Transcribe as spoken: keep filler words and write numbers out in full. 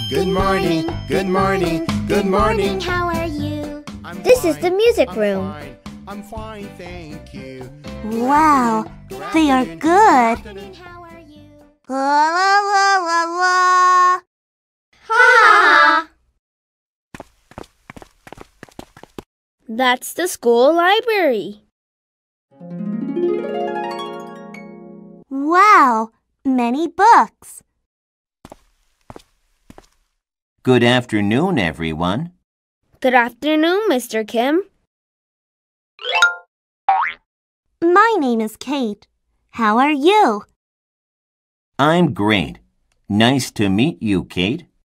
Good morning, good morning, good morning. How are you? I'm This fine, is the music I'm room. fine, I'm fine, thank you. Wow, they are good. How are you? La la la la la. Ha! That's the school library. Wow, many books. Good afternoon, everyone. Good afternoon, Mister Kim. My name is Kate. How are you? I'm great. Nice to meet you, Kate.